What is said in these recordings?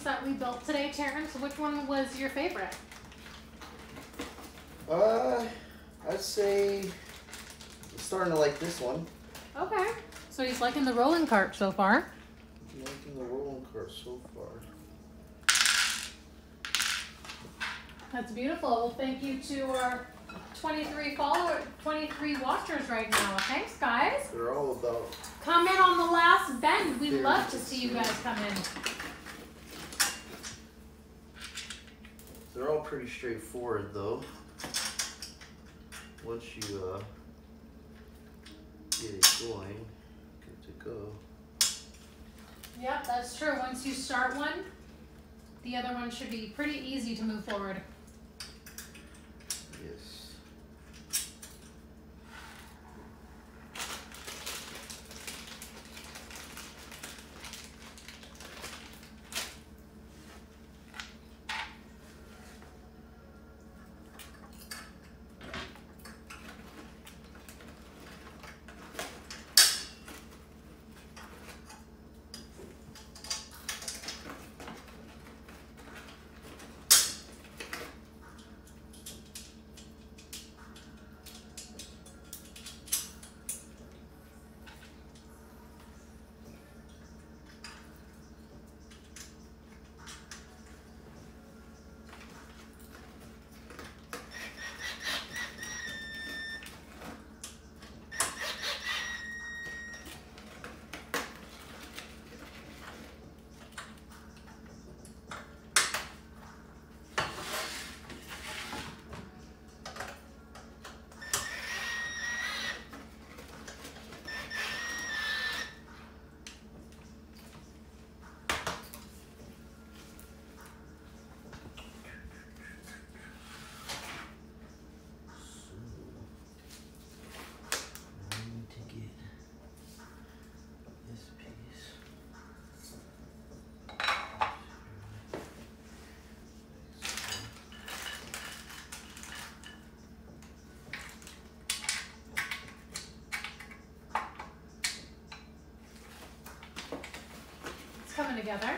that we built today, Terrence, which one was your favorite? I'd say I'm starting to like this one. Okay. So he's liking the rolling cart so far. I'm liking the rolling cart so far. That's beautiful. Well, thank you to our 23 watchers right now. Thanks, guys. They're all about. Come in on the last bend. We'd love to see you guys come in. They're all pretty straightforward, though. Once you get it going, good to go. Yep, that's true. Once you start one, the other one should be pretty easy to move forward. Yes. Coming together.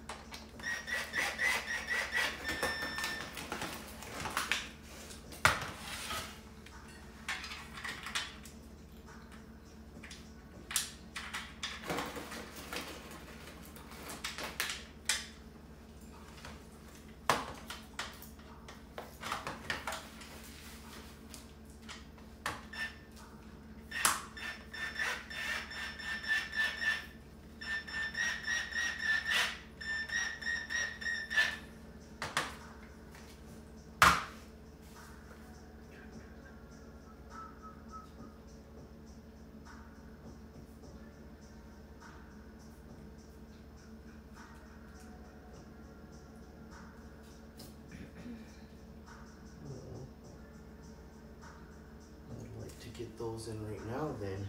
Get those in right now then.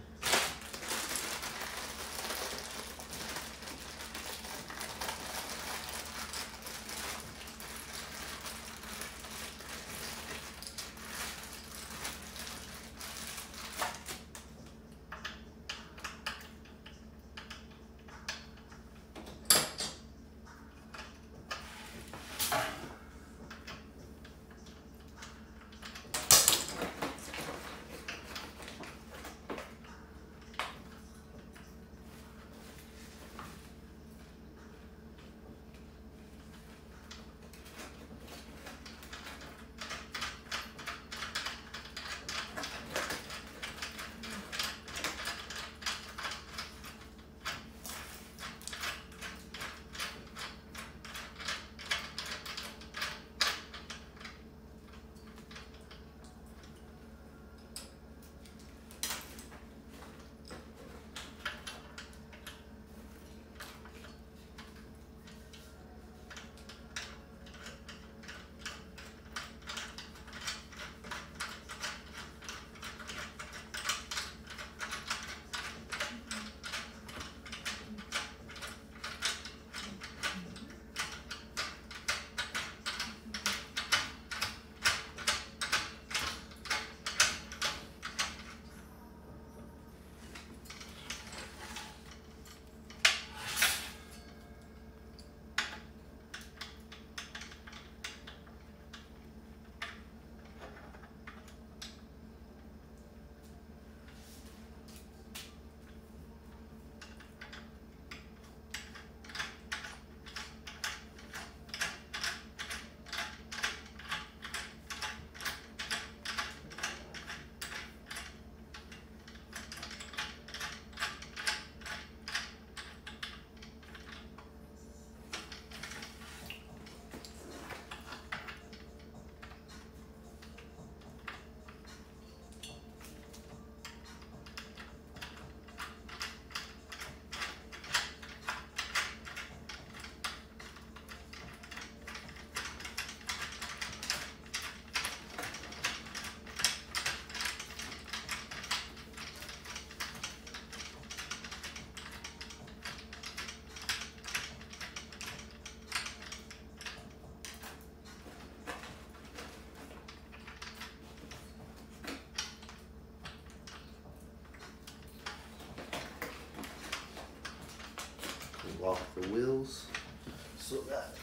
the wheels so that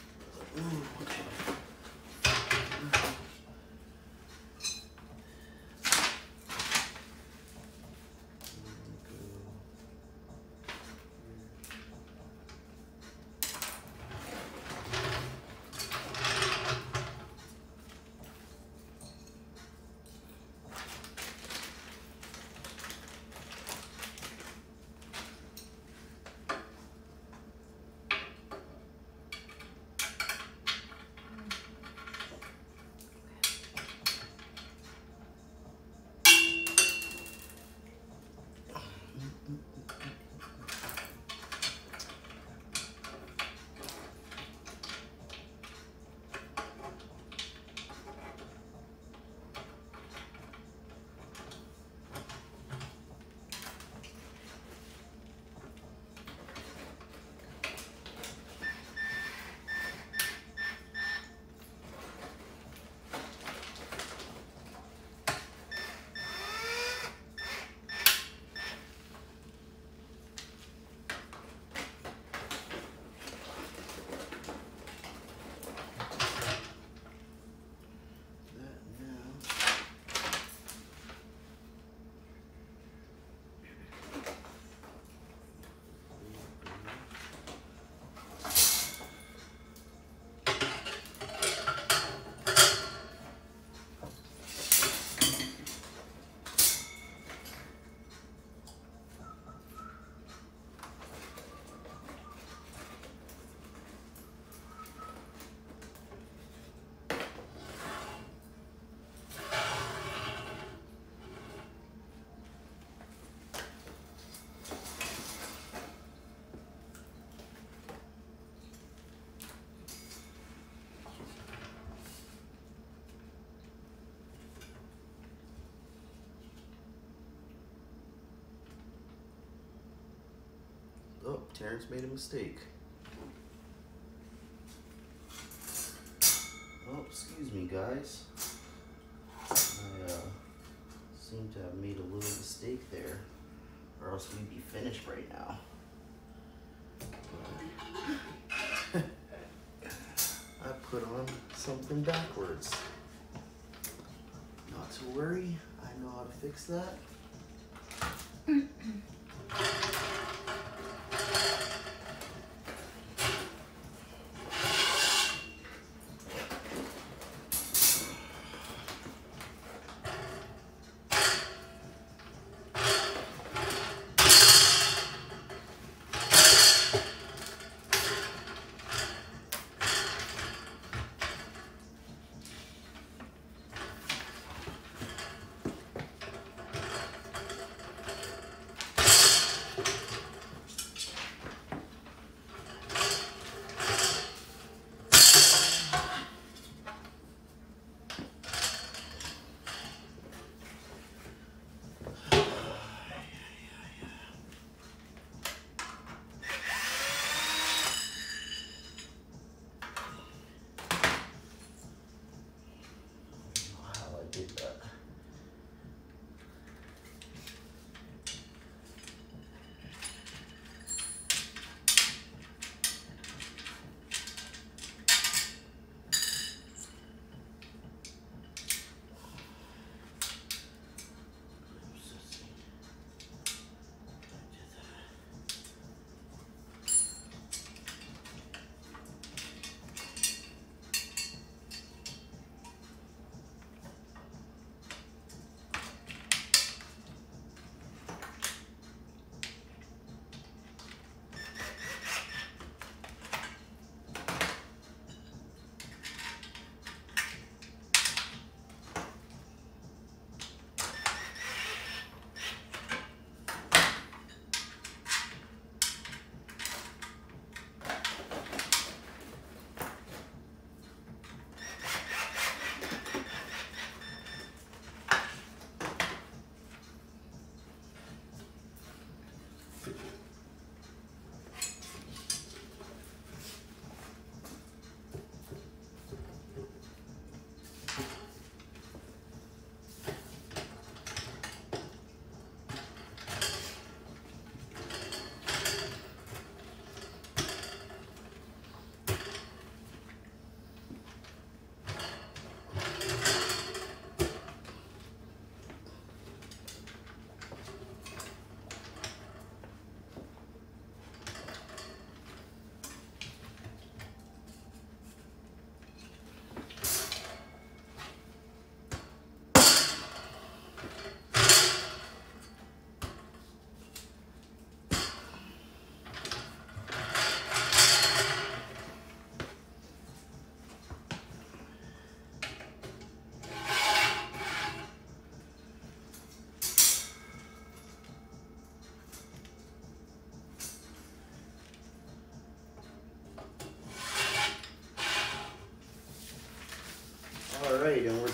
oh, Terrence made a mistake. Oh, excuse me, guys. I seem to have made a little mistake there, or else we'd be finished right now. I put on something backwards. Not to worry, I know how to fix that.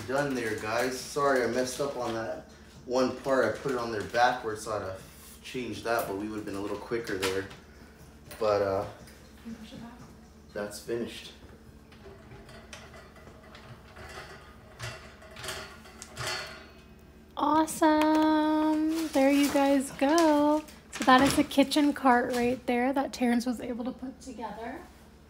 done there, guys. Sorry I messed up on that one part. I put it on there backwards, so I'd have changed that, but we would have been a little quicker there. But that's finished. Awesome. There you guys go. So that is the kitchen cart right there that Terrence was able to put together.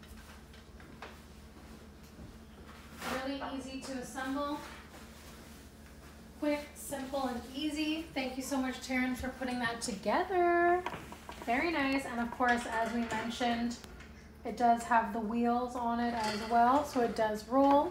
Really easy to assemble. Quick, simple, and easy. Thank you so much, Terrence, for putting that together. Very nice. And of course, as we mentioned, it does have the wheels on it as well, so it does roll.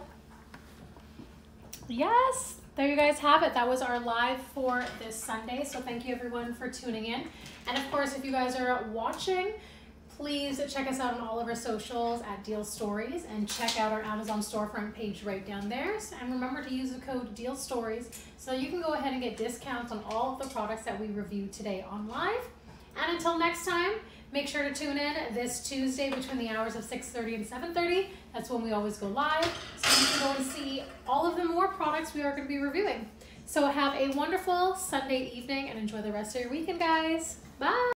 Yes, there you guys have it. That was our live for this Sunday, so thank you everyone for tuning in. And of course, if you guys are watching, please check us out on all of our socials at Dealstories and check out our Amazon storefront page right down there. And remember to use the code Dealstories so you can go ahead and get discounts on all of the products that we reviewed today on live. And until next time, make sure to tune in this Tuesday between the hours of 6:30 and 7:30. That's when we always go live. So you can go and see all of the more products we are going to be reviewing. So have a wonderful Sunday evening and enjoy the rest of your weekend, guys. Bye.